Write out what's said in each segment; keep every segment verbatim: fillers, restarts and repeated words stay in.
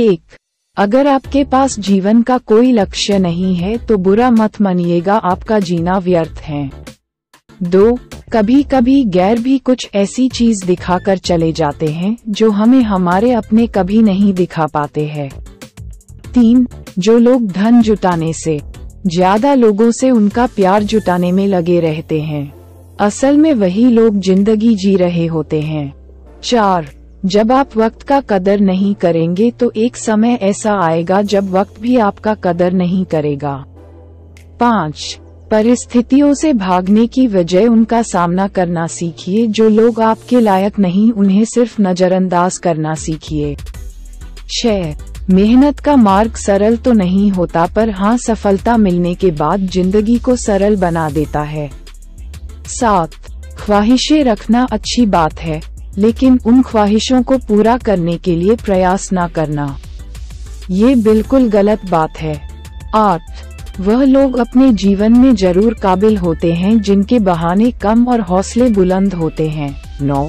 एक, अगर आपके पास जीवन का कोई लक्ष्य नहीं है तो बुरा मत मानिएगा, आपका जीना व्यर्थ है। दो, कभी कभी गैर भी कुछ ऐसी चीज दिखाकर चले जाते हैं जो हमें हमारे अपने कभी नहीं दिखा पाते हैं। तीन, जो लोग धन जुटाने से ज्यादा लोगों से उनका प्यार जुटाने में लगे रहते हैं, असल में वही लोग जिंदगी जी रहे होते हैं। चार, जब आप वक्त का कदर नहीं करेंगे तो एक समय ऐसा आएगा जब वक्त भी आपका कदर नहीं करेगा। पाँच, परिस्थितियों से भागने की वजह उनका सामना करना सीखिए, जो लोग आपके लायक नहीं उन्हें सिर्फ नजरअंदाज करना सीखिए। छह, मेहनत का मार्ग सरल तो नहीं होता, पर हाँ सफलता मिलने के बाद जिंदगी को सरल बना देता है। सात, ख्वाहिशें रखना अच्छी बात है, लेकिन उन ख्वाहिशों को पूरा करने के लिए प्रयास न करना, ये बिल्कुल गलत बात है। आठ, वह लोग अपने जीवन में जरूर काबिल होते हैं जिनके बहाने कम और हौसले बुलंद होते हैं। नौ,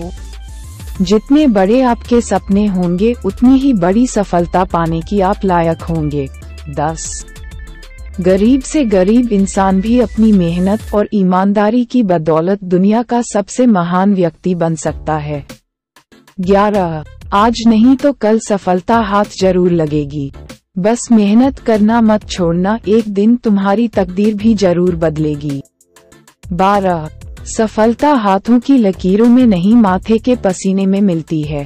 जितने बड़े आपके सपने होंगे उतनी ही बड़ी सफलता पाने की आप लायक होंगे। दस, गरीब से गरीब इंसान भी अपनी मेहनत और ईमानदारी की बदौलत दुनिया का सबसे महान व्यक्ति बन सकता है। ग्यारह, आज नहीं तो कल सफलता हाथ जरूर लगेगी, बस मेहनत करना मत छोड़ना, एक दिन तुम्हारी तकदीर भी जरूर बदलेगी। बारह, सफलता हाथों की लकीरों में नहीं माथे के पसीने में मिलती है।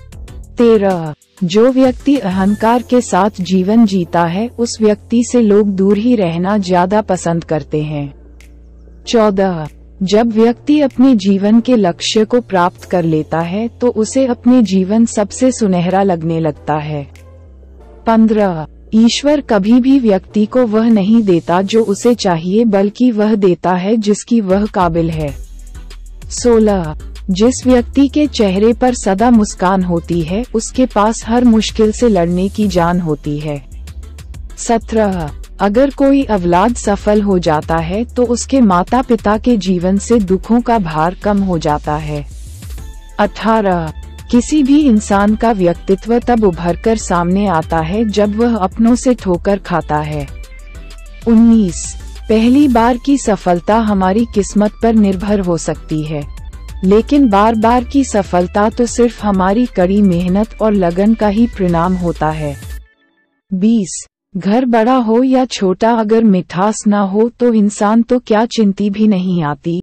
तेरह, जो व्यक्ति अहंकार के साथ जीवन जीता है उस व्यक्ति से लोग दूर ही रहना ज्यादा पसंद करते हैं। चौदह, जब व्यक्ति अपने जीवन के लक्ष्य को प्राप्त कर लेता है तो उसे अपने जीवन सबसे सुनहरा लगने लगता है। पंद्रह, ईश्वर कभी भी व्यक्ति को वह नहीं देता जो उसे चाहिए, बल्कि वह देता है जिसकी वह काबिल है। सोलह, जिस व्यक्ति के चेहरे पर सदा मुस्कान होती है उसके पास हर मुश्किल से लड़ने की जान होती है। सत्रह, अगर कोई औलाद सफल हो जाता है तो उसके माता पिता के जीवन से दुखों का भार कम हो जाता है। अठारह, किसी भी इंसान का व्यक्तित्व तब उभरकर सामने आता है जब वह अपनों से ठोकर खाता है। उन्नीस, पहली बार की सफलता हमारी किस्मत पर निर्भर हो सकती है, लेकिन बार बार की सफलता तो सिर्फ हमारी कड़ी मेहनत और लगन का ही परिणाम होता है। बीस, घर बड़ा हो या छोटा, अगर मिठास ना हो तो इंसान तो क्या चिंती भी नहीं आती।